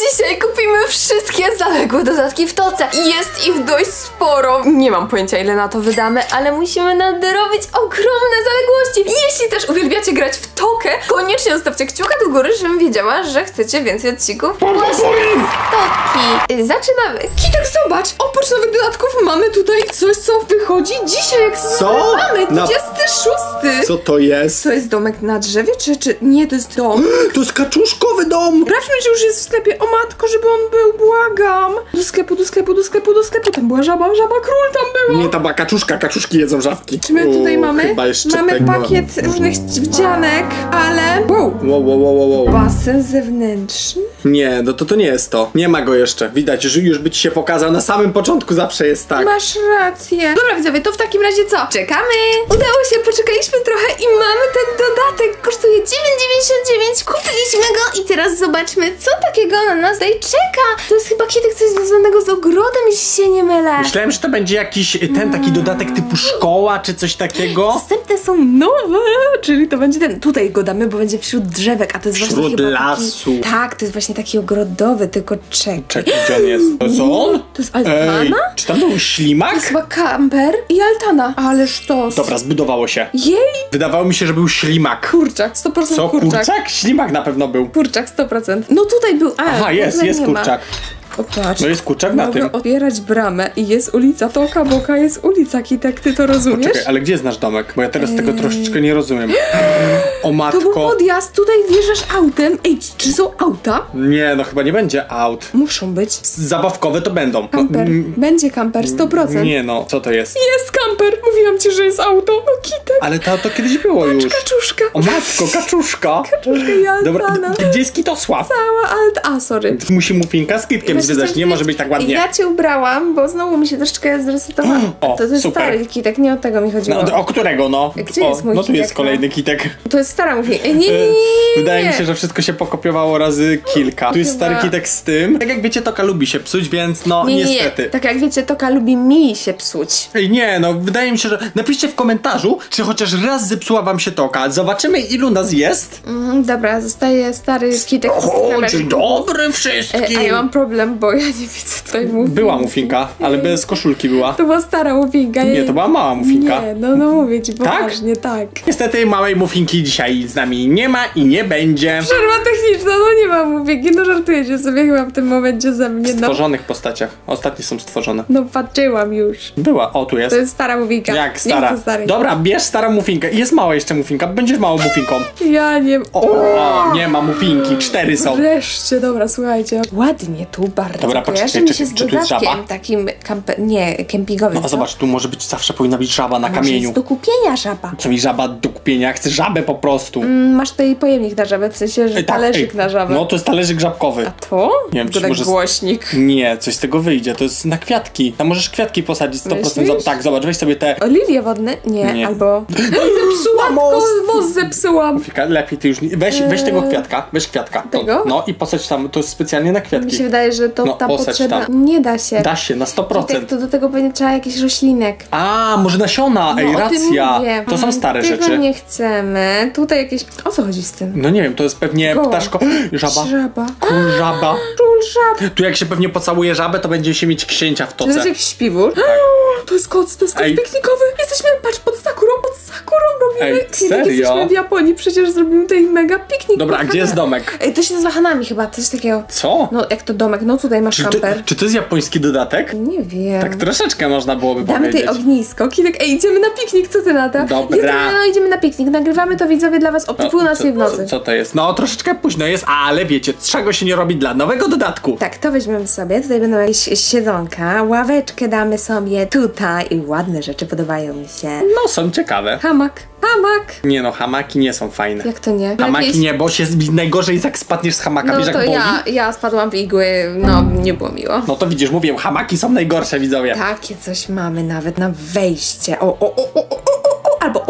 Dzisiaj kupimy wszystkie zaległe dodatki w Toce. Jest ich dość sporo. Nie mam pojęcia, ile na to wydamy, ale musimy nadrobić ogromne zaległości. Jeśli też uwielbiacie grać w Tokę, koniecznie zostawcie kciuka do góry, żebym wiedziała, że chcecie więcej odcinków właśnie z Toki. Zaczynamy. Kitek, zobacz! Oprócz nowych dodatków mamy tutaj coś, co wychodzi dzisiaj, jak Co? mamy 26. Co to jest? To jest domek na drzewie, czy nie, to jest dom? To jest kaczuszkowy dom! Sprawdźmy, czy już jest w sklepie. O matko, żeby on był, błagam. Do sklepu. Tam była żaba król tam była. Nie, ta była kaczuszka, kaczuszki jedzą żabki. Czy my tutaj mamy? Chyba jeszcze mamy tego. pakiet różnych wdzianek, ale... Wow. Basen zewnętrzny? Nie, no to nie jest to. Nie ma go jeszcze. Widać, że już by ci się pokazał. Na samym początku zawsze jest tak. Masz rację. Dobra, widzowie, to w takim razie co? Czekamy. Udało się, poczekaliśmy trochę i mamy ten dodatek. Kosztuje 9,99. Kupiliśmy go i teraz zobaczmy, co takiego na nas tutaj czeka. To jest chyba kiedyś coś związanego z ogrodem, jeśli się nie mylę. Myślałem, że to będzie jakiś ten taki dodatek typu szkoła, czy coś takiego. Następne są nowe, czyli to będzie ten. Tutaj go damy, bo będzie wśród drzewek, a to jest Wśród właśnie chyba lasu. Taki, tak, to jest właśnie taki ogrodowy, tylko czekaj. Czekaj, gdzie on jest? To jest on? To jest altana? Ej, czy tam był ślimak? To jest chyba kamper i altana. Ale sztos. Dobra, zbudowało się. Jej! Wydawało mi się, że był ślimak. Kurczak, 100% Co, kurczak? Ślimak na pewno był. Kurczak, 100%. No tutaj był, Aha, jest kurczak. O, patrz. No jest kurczak na tym. Mogę otwierać bramę i jest ulica Toka, boka jest ulica, Kitek, ty to rozumiesz? Poczekaj, ale gdzie jest nasz domek? Bo ja teraz tego troszeczkę nie rozumiem. O To matko. był podjazd, tutaj wjeżdżasz autem. Ej, czy są auta? Nie, no chyba nie będzie aut. Muszą być. Zabawkowe to będą. Kamper. Będzie kamper, 100%. Nie no, co to jest? Jest kamper! Mówiłam ci, że jest auto. No, Kitek. Ale to kiedyś było już. Kaczuszka. O matko, kaczuszka. Kaczuszka i altana. Dobra, gdzie jest Kitosław? Cała A, sorry. Musi muffinka z kitkiem zwiedzać, nie może być tak ładnie. Ja cię ubrałam, bo znowu mi się troszeczkę zresetowało. O, to jest super. stary Kitek, nie o tego mi chodziło. No, o którego no? Gdzie jest mój no tu kitek, jest kolejny kitek. To jest stara muffinka. Nie. Wydaje mi się, że wszystko się pokopiowało razy kilka. Tu jest stary kitek z tym. Tak jak wiecie, Toka lubi się psuć, więc no niestety. Tak jak wiecie, Toka lubi mi się psuć. Ej, nie, no wydaje mi się, że napiszcie w komentarzu, czy chociaż raz zepsuła wam się Toka. Zobaczymy, ilu nas jest. Dobra, zostaje stary Kitek. O, dzień dobry wszystkim. A ja mam problem, bo ja nie widzę tutaj muffinki. Była muffinka, ale bez koszulki była. To była stara muffinka. Nie, to była mała muffinka. Nie, no mówię ci poważnie, tak. Niestety małej muffinki dzisiaj z nami nie ma i nie będzie. Przerwa techniczna, no nie ma muffinki, no żartujecie sobie chyba w tym momencie ze mnie, W stworzonych postaciach. Ostatnie są stworzone. No patrzyłam już. Była, o tu jest. To jest stara muffinka. Jak stara? Nie chcę starej. Dobra, bierz starą muffinkę. Jest mała jeszcze muffinka, będziesz małą muffinką. Ja nie... O, nie ma muffinki, 4 są. Wreszcie, dobra, słuchajcie. Ładnie tu bardzo. Dobra, kojarzy poczekaj, mi się z czy tu jest żaba? dodatkiem takim kempingowym. No co? zobacz, tu może być, zawsze powinna być żaba na Może kamieniu. jest do kupienia żaba. Co mi żaba do kupienia? Chcę żabę po prostu. Masz tutaj pojemnik na żabę, w sensie, że talerzyk na żabę. No to jest talerzyk żabkowy. A to? Nie wiem, to czy tak może... głośnik. Nie, coś z tego wyjdzie, to jest na kwiatki. Tam możesz kwiatki posadzić 100%. Myślisz? Tak, zobacz, weź sobie te... O, lilie wodne? Nie, albo... Zepsułam most zepsułam. Lepiej ty już nie... Weź tego kwiatka, weź kwiatka. Tego? No i posadź tam, to jest specjalnie na kwiatki. Mi się wydaje, że to No, tam posadź potrzeba... tam. Nie da się. Da się, na 100%. Tak, to do tego pewnie trzeba jakiś roślinek. A, może nasiona, ej, No, o tym racja. mówię. To są stare Tego rzeczy. nie chcemy. Tutaj jakieś... O co chodzi z tym? No nie wiem, to jest pewnie Goła. ptaszko. Żaba. Żaba. Król żaba. Król żab. Tu jak się pewnie pocałuje żabę, to będzie się mieć księcia w To jest toce. jakiś śpiwór. To jest koc Ej. piknikowy. Jesteśmy, patrz, pod sakurą robimy. Ej, serio? Jesteśmy w Japonii, przecież zrobimy tutaj mega piknik. Dobra, a pod gdzie jest Hanami. domek? Ej, to się nazywa Hanami chyba, coś takiego. Co? No, jak to domek, no tutaj masz kamper. Czy to jest japoński dodatek? Nie wiem. Tak troszeczkę można byłoby Damy powiedzieć. tutaj ognisko. Kinek, ej, idziemy na piknik, co ty na to? Dobra. Jutro rano idziemy na piknik. Nagrywamy to widzowie dla was o 12 w nocy. Co to jest? No troszeczkę późno jest, ale wiecie, czego się nie robi dla nowego dodatku. Tak, to weźmiemy sobie. Tutaj będą jakieś siedzonka. Ławeczkę damy sobie tutaj. I ładne rzeczy podobają mi się. No są ciekawe. Hamak. Nie no, hamaki nie są fajne. Jak to nie? Hamaki Jakieś- nie, bo się najgorzej jak spadniesz z hamaka, No wiesz jak to boli? ja spadłam w igły, no nie było miło. No to widzisz, mówię, hamaki są najgorsze, widzowie. Takie coś mamy nawet na wejście. albo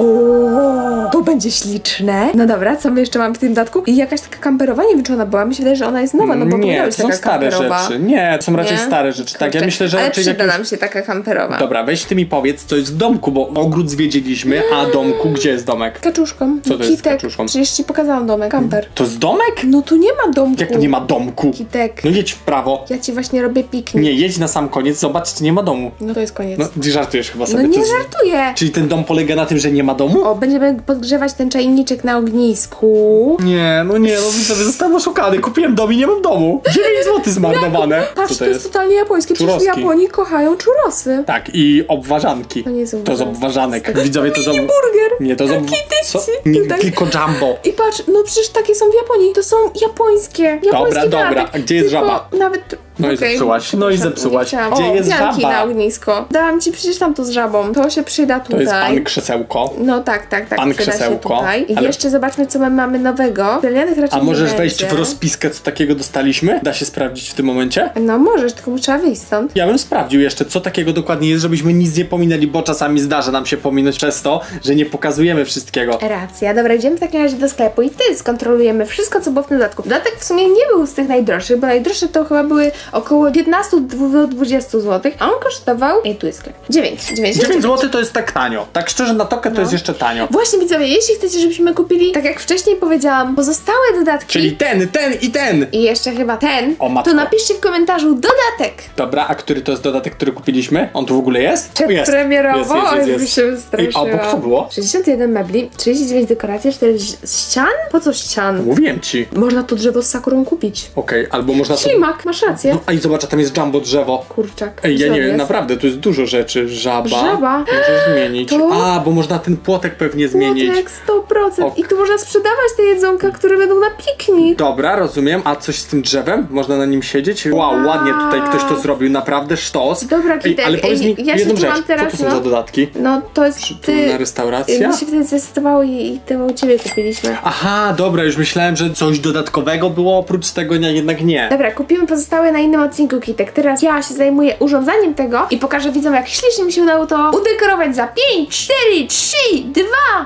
to będzie śliczne. No dobra, co my jeszcze mamy w tym dodatku? I jakaś taka kamperowa, nie wiem czy ona była, mi się wydaje, że ona jest nowa, no bo nie, to są stare rzeczy. Nie, to są raczej stare rzeczy. Tak, ja myślę, że ale raczej przyda nam się taka kamperowa. Dobra, weź ty mi powiedz, co jest w domku, bo ogród zwiedziliśmy, a domku, gdzie jest domek? Kaczuszką. Co to jest z kaczuszką? Przecież ci pokazałam domek. Kamper. To jest domek? No tu nie ma domku. Jak to nie ma domku? Kitek. No jedź w prawo. Ja ci właśnie robię piknik. Nie, jedź na sam koniec, zobacz, czy nie ma domu. No to jest koniec. No, ty żartujesz chyba sobie. No nie to jest... żartuję. Czyli ten dom polega na tym, że nie ma domu? O, będziemy podgrzewać ten czajniczek na ognisku. Nie, no widzowie, zostałem oszukany. Kupiłem dom i nie mam domu. 9 zł zmarnowane. Patrz, Co to jest totalnie japońskie. Przecież w Churroski. Japonii kochają churrosy. Tak, i obwarzanki. To nie są To z obwarzanek. Widzowie, to są... burger. Nie, to są... Co? Nie, Tutaj. tylko jumbo. I patrz, no przecież takie są w Japonii. To są japońskie. Dobra, datek. a gdzie jest Tylko żaba? Nawet... No i Okej, zepsułaś, no i zepsułaś. chciałam. Gdzie jest pianki żaba? na ognisko. Dałam ci przecież tam to z żabą. To się przyda tutaj. To jest pan krzesełko. No tak. Pan przyda krzesełko. się tutaj. I Ale- jeszcze zobaczmy, co my mamy nowego. Drewnianych raczej A możesz nie wejść będzie. w rozpiskę, co takiego dostaliśmy? Da się sprawdzić w tym momencie? No możesz, tylko trzeba wyjść stąd. Ja bym sprawdził jeszcze, co takiego dokładnie jest, żebyśmy nic nie pominęli, bo czasami zdarza nam się pominąć przez to, że nie pokazujemy wszystkiego. Racja. Dobra, idziemy w takim razie do sklepu i wtedy skontrolujemy wszystko, co było w tym dodatku. Dodatek w sumie nie był z tych najdroższych, bo najdroższe to chyba były około 15 do 20 zł, a on kosztował... Ej, tu jest sklep. 9 zł to jest tak tanio. Tak szczerze na tokę to jest jeszcze tanio. Właśnie widzowie, jeśli chcecie, żebyśmy kupili, tak jak wcześniej powiedziałam, pozostałe dodatki Czyli ten i ten. i jeszcze chyba ten, O matko. to napiszcie w komentarzu dodatek. Dobra, a który to jest dodatek, który kupiliśmy? On tu w ogóle jest? Przedpremierowo, Jest. już się wystraszyłam. Ej, a bo co było? 61 mebli, 39 dekoracji, 4 ścian? Po co ścian? Mówiłem ci. Można to drzewo z sakurą kupić. Okej, albo można to... Ślimak, masz rację. No, a i zobacz, a tam jest jumbo drzewo. Kurczak. Ej, ja Co nie wiem, jest? naprawdę, tu jest dużo rzeczy. Żaba. Możesz zmienić. To- A, bo można ten płotek pewnie zmienić. Płotek 100%. Ok. I tu można sprzedawać te jedzonka, które będą na piknik. Dobra, rozumiem. A coś z tym drzewem? Można na nim siedzieć? Wow, ładnie tutaj ktoś to zrobił. Naprawdę sztos. Dobra, Kitek, ale powiedz mi ja się jedną tu rzecz. mam teraz, Co to są no. za dodatki? No to jest Przytulna restauracja? Mi się wtedy zdecydowało i to u ciebie kupiliśmy. Aha, dobra, już myślałem, że coś dodatkowego było, oprócz tego jednak nie. Dobra, kupimy pozostałe na innym odcinku, Kitek. Teraz ja się zajmuję urządzaniem tego i pokażę widzom, jak ślicznie mi się udało to udekorować za 5, 4, 3, 2.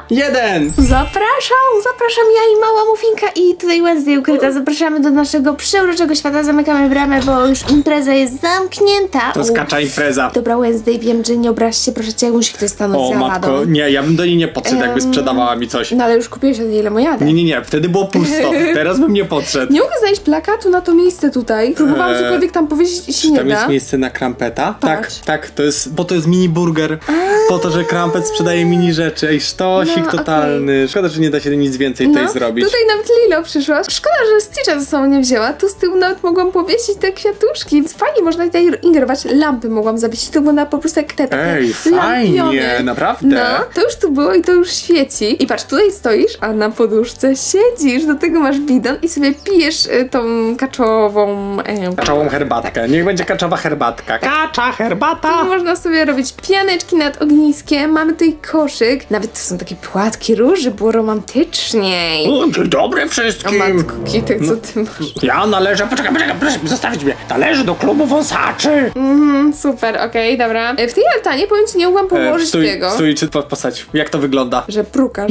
1! Zapraszam ja i mała Mufinka i tutaj Wednesday ukryta. Zapraszamy do naszego przeuroczego świata. Zamykamy bramę, bo już impreza jest zamknięta. To skacza impreza. Dobra, Wednesday, wiem, że nie obraź się, proszę cię, jak musi ktoś stanąć O za matko, ladą. nie, ja bym do niej nie podszedł, jakby sprzedawała mi coś. No ale już kupiłeś od niej lemoniadę. Nie, wtedy było pusto. Teraz bym nie podszedł. Nie mogę znaleźć plakatu na to miejsce tutaj. Próbowałam cokolwiek tam powiedzieć i się nie Tam da. jest miejsce na krampeta? Patrz. Tak, to jest, bo to jest mini burger. Po to, że krampet sprzedaje mini rzeczy. Ej, sztosik No, totalny. Szkoda, że nie da się nic więcej tutaj zrobić. Tutaj nawet Lilo przyszła. Szkoda, że Stitcha ze sobą nie wzięła. Tu z tyłu nawet mogłam powiesić te kwiatuszki. Fajnie, można tutaj ingerować. Lampy mogłam zawiesić. To wygląda po prostu jak te takie Ej, fajnie, lampiony. naprawdę. No, to już tu było i to już świeci. I patrz, tutaj stoisz, a na poduszce siedzisz. Do tego masz bidon i sobie pijesz tą kaczową... Kaczową herbatkę. Niech będzie kaczowa herbatka. Kacza, herbata. Tu można sobie robić pianeczki nad ogniskiem. Mamy tutaj koszyk. Nawet tu są takie płatki róży, było romantyczniej. Dzień dobry O wszystkim. matko, Kitek, co ty masz? Ja należę, poczekaj, proszę zostawić mnie. Należę do klubu wąsaczy. Super, okej, dobra. W tej altanie powiem ci, nie mogłam położyć tego. Stój, czy postać. Jak to wygląda? Że prukasz.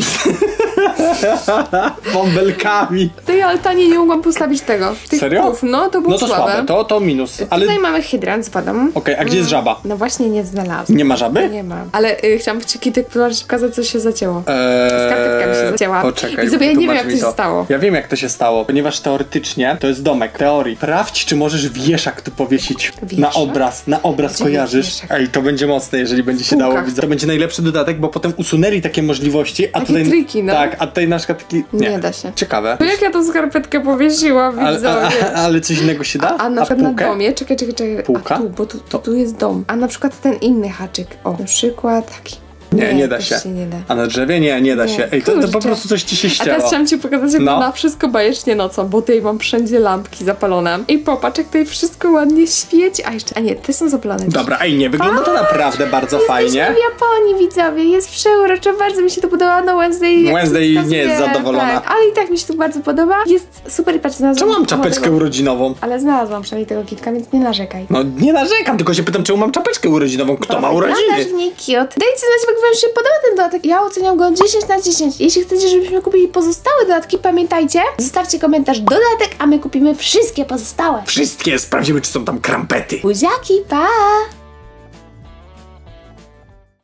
Bąbelkami. W tej altanie nie mogłam postawić tego. Tych Serio? Płów. No, to było No to słabe, to minus. Ale Tutaj mamy hydrant z wodą. okej, a gdzie jest żaba? No właśnie nie znalazłam. Nie ma żaby? Nie ma. Ale chciałam ci, Kitek, pokazać, co się zacięło. Skarpetka mi się zacięła. Poczekaj, I sobie ja nie wiem, wytłumacz jak mi to się stało. Ja wiem, jak to się stało, ponieważ teoretycznie to jest domek, teorii. Sprawdź, czy możesz wieszak tu powiesić na Wieszak? obraz, Gdzie kojarzysz? jest wieszak? Ej, to będzie mocne, jeżeli będzie się Półkach. dało widzieć. To będzie najlepszy dodatek, bo potem usunęli takie możliwości, a Takie tutaj... triki, no. Tak, a tutaj na przykład taki... Nie da się. Ciekawe. To jak ja tą skarpetkę powiesiłam, widzowie? Ale coś innego się da? A na przykład na półkę? domie, czekaj. Półka? A tu, bo tu jest dom. A na przykład ten inny haczyk. O, na przykład taki. Nie da też się. nie da. A na drzewie? Nie da się. Ej, to po Kurczę. prostu coś ci się A ścięło. teraz chciałam ci pokazać, jak No. wygląda wszystko bajecznie nocą, bo tutaj mam wszędzie lampki zapalone. I popatrz, jak tutaj wszystko ładnie świeci. A nie, te są zapalone. Dobra, ej, nie, wygląda to naprawdę bardzo fajnie. Jesteśmy w Japonii, widzowie, jest przeuroczo, bardzo mi się to podoba. No Wednesday Nie jest zadowolona. Tak, ale i tak mi się to bardzo podoba. Jest super i patrz, znalazłam... Czemu mam czapeczkę urodzinową? Ale znalazłam przynajmniej tego kitka, więc nie narzekaj. No nie narzekam, tylko się pytam, czemu mam czapeczkę urodzinową. Kto ma urodziny? Wyglądasz w niej cute. Dajcie znać w wam się podoba ten dodatek, ja oceniam go 10 na 10. Jeśli chcecie, żebyśmy kupili pozostałe dodatki, pamiętajcie, zostawcie komentarz dodatek, a my kupimy wszystkie pozostałe. Wszystkie, sprawdzimy, czy są tam krampety. Buziaki, pa!